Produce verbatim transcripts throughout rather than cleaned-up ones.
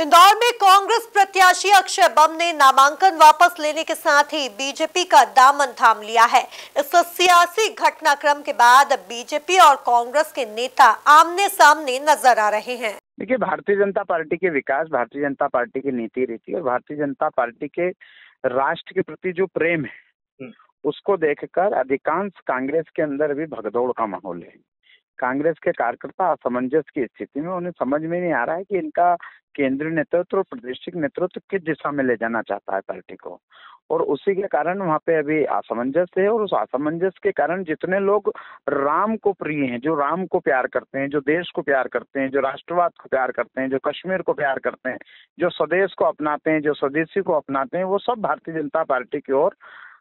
इंदौर में कांग्रेस प्रत्याशी अक्षय बम ने नामांकन वापस लेने के साथ ही बीजेपी का दामन थाम लिया है। इस सियासी घटनाक्रम के बाद बीजेपी और कांग्रेस के नेता आमने सामने नजर आ रहे हैं। देखिए, भारतीय जनता पार्टी के विकास, भारतीय जनता पार्टी की नीति रीति और भारतीय जनता पार्टी के राष्ट्र के प्रति जो प्रेम है उसको देखकर अधिकांश कांग्रेस के अंदर भी भगदौड़ का माहौल है। कांग्रेस के कार्यकर्ता असमंजस की स्थिति में, उन्हें समझ में नहीं आ रहा है कि इनका केंद्रीय नेतृत्व और प्रादेशिक नेतृत्व किस दिशा में ले जाना चाहता है पार्टी को, और उसी के कारण वहाँ पे अभी असमंजस है। और उस असमंजस के कारण जितने लोग राम को प्रिय हैं, जो राम को प्यार करते हैं, जो देश को प्यार करते हैं, जो राष्ट्रवाद को प्यार करते हैं, जो कश्मीर को प्यार करते हैं, जो स्वदेश को अपनाते हैं, जो स्वदेशी को अपनाते हैं, वो सब भारतीय जनता पार्टी की ओर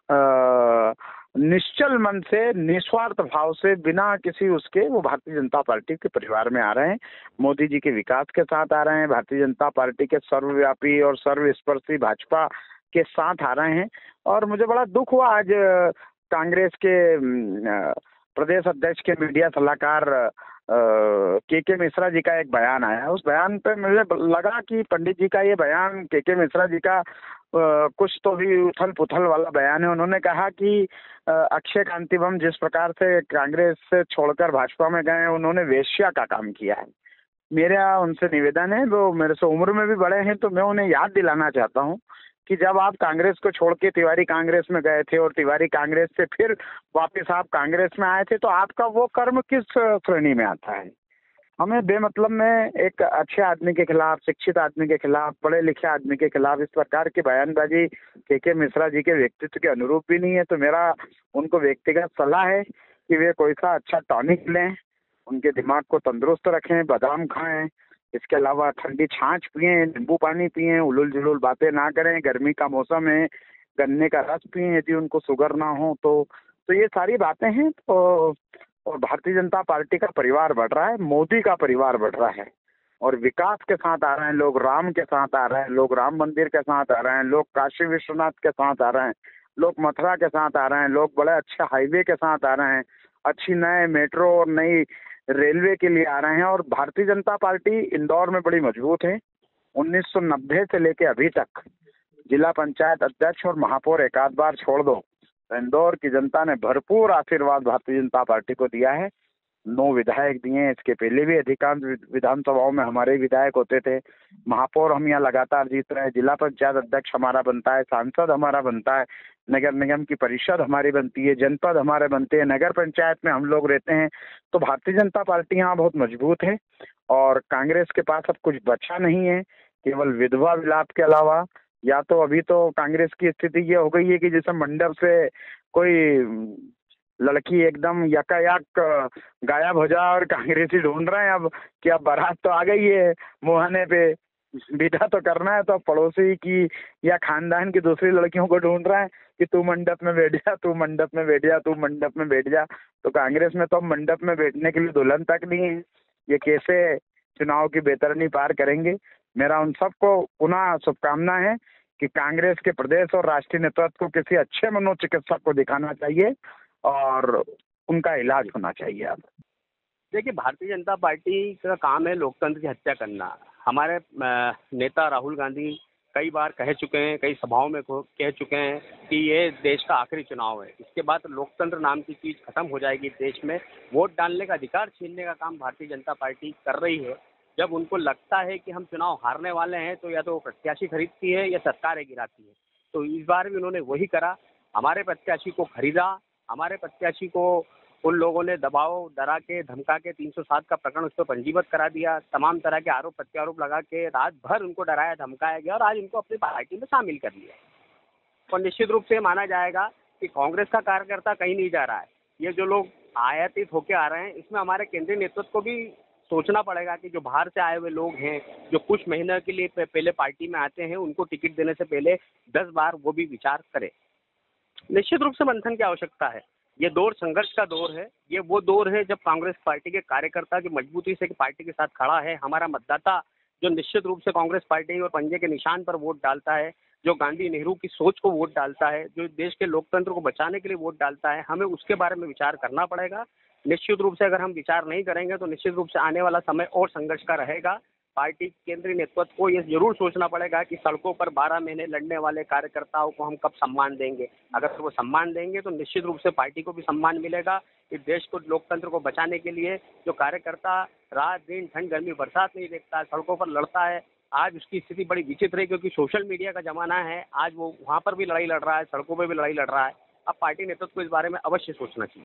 निश्चल मन से, निस्वार्थ भाव से, बिना किसी उसके वो भारतीय जनता पार्टी के परिवार में आ रहे हैं। मोदी जी के विकास के साथ आ रहे हैं, भारतीय जनता पार्टी के सर्वव्यापी और सर्वस्पर्शी भाजपा के साथ आ रहे हैं। और मुझे बड़ा दुख हुआ आज कांग्रेस के प्रदेश अध्यक्ष के मीडिया सलाहकार के के मिश्रा जी का एक बयान आया। उस बयान पे मुझे लगा कि पंडित जी का ये बयान, के के मिश्रा जी का आ, कुछ तो भी उथल पुथल वाला बयान है। उन्होंने कहा कि अक्षय कांति बम जिस प्रकार से कांग्रेस से छोड़कर भाजपा में गए, उन्होंने वेश्या का काम किया है। मेरा उनसे निवेदन है, वो मेरे से उम्र में भी बड़े हैं, तो मैं उन्हें याद दिलाना चाहता हूँ कि जब आप कांग्रेस को छोड़ के तिवारी कांग्रेस में गए थे और तिवारी कांग्रेस से फिर वापस आप कांग्रेस में आए थे, तो आपका वो कर्म किस श्रेणी में आता है? हमें बेमतलब में एक अच्छे आदमी के खिलाफ, शिक्षित आदमी के खिलाफ, पढ़े लिखे आदमी के खिलाफ इस प्रकार की बयानबाजी के के मिश्रा जी के व्यक्तित्व के अनुरूप भी नहीं है। तो मेरा उनको व्यक्तिगत सलाह है कि वे कोई सा अच्छा टॉनिक लें, उनके दिमाग को तंदुरुस्त रखें, बादाम खाएं, इसके अलावा ठंडी छाछ पिएं, नींबू पानी पिएं, उलुल जुलुल बातें ना करें, गर्मी का मौसम है, गन्ने का रस पिएं यदि उनको शुगर ना हो तो तो ये सारी बातें हैं। तो और भारतीय जनता पार्टी का परिवार बढ़ रहा है, मोदी का परिवार बढ़ रहा है और विकास के साथ आ रहे हैं लोग, राम के साथ आ रहे हैं लोग, राम मंदिर के साथ आ रहे हैं लोग, काशी विश्वनाथ के साथ आ रहे हैं लोग, मथुरा के साथ आ रहे हैं लोग, बड़े अच्छे हाईवे के साथ आ रहे हैं, अच्छी नए मेट्रो और नई रेलवे के लिए आ रहे हैं। और भारतीय जनता पार्टी इंदौर में बड़ी मजबूत है। उन्नीस सौ नब्बे से लेके अभी तक जिला पंचायत अध्यक्ष और महापौर एक आध बार छोड़ दो, इंदौर की जनता ने भरपूर आशीर्वाद भारतीय जनता पार्टी को दिया है। नौ विधायक दिए हैं, इसके पहले भी अधिकांश विधानसभाओं में हमारे विधायक होते थे। महापौर हम यहाँ लगातार जीत रहे हैं, जिला पंचायत अध्यक्ष हमारा बनता है, सांसद हमारा बनता है, नगर निगम की परिषद हमारी बनती है, जनपद हमारे बनते हैं, नगर पंचायत में हम लोग रहते हैं। तो भारतीय जनता पार्टी यहाँ बहुत मजबूत है और कांग्रेस के पास अब कुछ बचा नहीं है, केवल विधवा विलाप के अलावा। या तो अभी तो कांग्रेस की स्थिति ये हो गई है कि जैसे मंडप से कोई लड़की एकदम यकायक गायब हो जाए और कांग्रेसी ढूंढ रहे हैं अब कि अब बारात तो आ गई है मुहाने पे, विदा तो करना है, तो पड़ोसी की या खानदान की दूसरी लड़कियों को ढूंढ रहा है कि तू मंडप में बैठ जा, तू मंडप में बैठ जा, तू मंडप में बैठ जा। तो कांग्रेस में तो मंडप में बैठने के लिए दुल्हन तक नहीं है। ये कैसे चुनाव की बेतरनी पार करेंगे? मेरा उन सबको पुनः शुभकामना है कि कांग्रेस के प्रदेश और राष्ट्रीय नेतृत्व को किसी अच्छे मनोचिकित्सक को दिखाना चाहिए और उनका इलाज होना चाहिए। अब देखिए, भारतीय जनता पार्टी का काम है लोकतंत्र की हत्या करना। हमारे नेता राहुल गांधी कई बार कह चुके हैं, कई सभाओं में कह चुके हैं कि ये देश का आखिरी चुनाव है, इसके बाद लोकतंत्र नाम की चीज़ खत्म हो जाएगी देश में। वोट डालने का अधिकार छीनने का काम भारतीय जनता पार्टी कर रही है। जब उनको लगता है कि हम चुनाव हारने वाले हैं तो या तो प्रत्याशी खरीदती है या सरकारें गिराती है। तो इस बार भी उन्होंने वही करा, हमारे प्रत्याशी को खरीदा, हमारे प्रत्याशी को उन लोगों ने दबाव, डरा के, धमका के तीन सौ सात का प्रकरण उस पर पंजीबद्ध करा दिया, तमाम तरह के आरोप प्रत्यारोप लगा के रात भर उनको डराया धमकाया गया और आज उनको अपनी पार्टी में शामिल कर लिया। और निश्चित रूप से माना जाएगा कि कांग्रेस का कार्यकर्ता कहीं नहीं जा रहा है। ये जो लोग आयातित होके आ रहे हैं, इसमें हमारे केंद्रीय नेतृत्व को भी सोचना पड़ेगा कि जो बाहर से आए हुए लोग हैं, जो कुछ महीने के लिए पहले पार्टी में आते हैं, उनको टिकट देने से पहले दस बार वो भी विचार करें। निश्चित रूप से मंथन की आवश्यकता है। ये दौर संघर्ष का दौर है। ये वो दौर है जब कांग्रेस पार्टी के कार्यकर्ता जो मजबूती से पार्टी के साथ खड़ा है, हमारा मतदाता जो निश्चित रूप से कांग्रेस पार्टी और पंजे के निशान पर वोट डालता है, जो गांधी नेहरू की सोच को वोट डालता है, जो देश के लोकतंत्र को बचाने के लिए वोट डालता है, हमें उसके बारे में विचार करना पड़ेगा। निश्चित रूप से अगर हम विचार नहीं करेंगे तो निश्चित रूप से आने वाला समय और संघर्ष का रहेगा। पार्टी केंद्रीय नेतृत्व को ये जरूर सोचना पड़ेगा कि सड़कों पर बारह महीने लड़ने वाले कार्यकर्ताओं को हम कब सम्मान देंगे। अगर वो सम्मान देंगे तो निश्चित रूप से पार्टी को भी सम्मान मिलेगा। इस देश को, लोकतंत्र को बचाने के लिए जो कार्यकर्ता रात दिन ठंड गर्मी बरसात नहीं देखता है, सड़कों पर लड़ता है, आज उसकी स्थिति बड़ी विचित्र है क्योंकि सोशल मीडिया का जमाना है। आज वो वहाँ पर भी लड़ाई लड़ रहा है, सड़कों पर भी लड़ाई लड़ रहा है। अब पार्टी नेतृत्व को इस बारे में अवश्य सोचना चाहिए।